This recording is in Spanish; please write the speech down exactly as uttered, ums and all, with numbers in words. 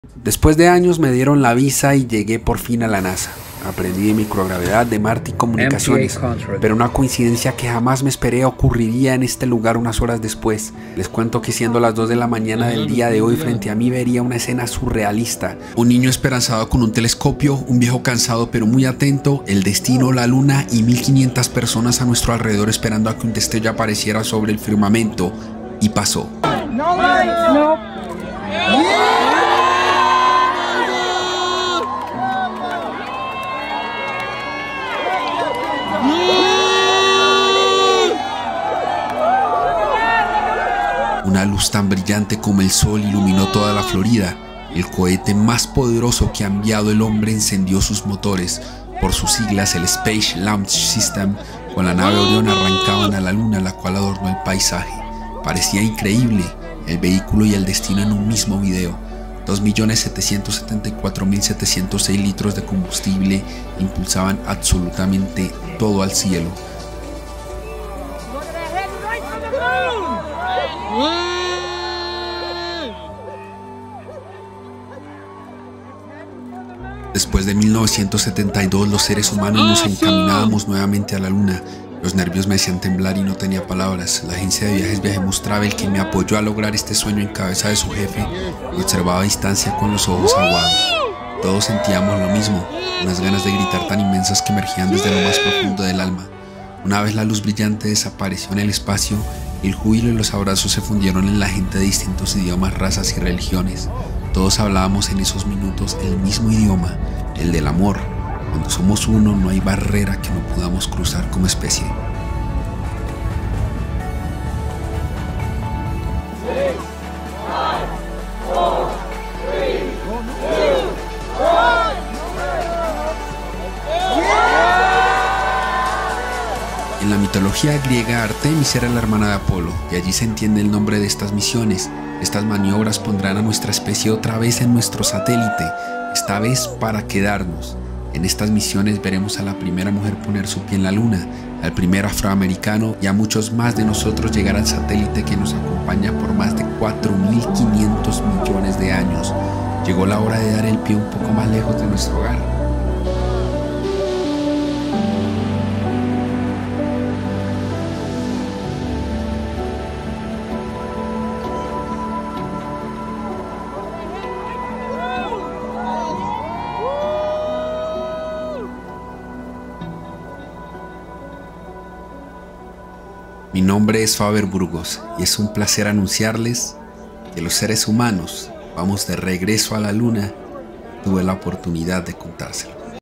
Después de años me dieron la visa y llegué por fin a la NASA. Aprendí de microgravedad, de Marte y comunicaciones, pero una coincidencia que jamás me esperé ocurriría en este lugar unas horas después. Les cuento que siendo las dos de la mañana del día de hoy, frente a mí vería una escena surrealista. Un niño esperanzado con un telescopio, un viejo cansado pero muy atento, el destino, la luna y mil quinientas personas a nuestro alrededor esperando a que un destello apareciera sobre el firmamento. Y pasó. No lights, no. Una luz tan brillante como el sol iluminó toda la Florida. El cohete más poderoso que ha enviado el hombre encendió sus motores. Por sus siglas, el Space Launch System, con la nave Orion arrancaban a la luna, la cual adornó el paisaje. Parecía increíble, el vehículo y el destino en un mismo video. dos millones setecientos setenta y cuatro mil setecientos seis litros de combustible impulsaban absolutamente todo al cielo. Después de mil novecientos setenta y dos, los seres humanos nos encaminábamos nuevamente a la luna. Los nervios me hacían temblar y no tenía palabras. La agencia de viajes Viajemus Travel, que me apoyó a lograr este sueño en cabeza de su jefe, me observaba a distancia con los ojos aguados. Todos sentíamos lo mismo, unas ganas de gritar tan inmensas que emergían desde lo más profundo del alma. Una vez la luz brillante desapareció en el espacio, el júbilo y los abrazos se fundieron en la gente de distintos idiomas, razas y religiones. Todos hablábamos en esos minutos el mismo idioma, el del amor. Cuando somos uno, no hay barrera que no podamos cruzar como especie. En la mitología griega, Artemis era la hermana de Apolo, y allí se entiende el nombre de estas misiones. Estas maniobras pondrán a nuestra especie otra vez en nuestro satélite, esta vez para quedarnos. En estas misiones veremos a la primera mujer poner su pie en la luna, al primer afroamericano y a muchos más de nosotros llegar al satélite que nos acompaña por más de cuatro mil quinientos millones de años. Llegó la hora de dar el pie un poco más lejos de nuestro hogar. Mi nombre es Faber Burgos y es un placer anunciarles que los seres humanos vamos de regreso a la luna. Tuve la oportunidad de contárselo.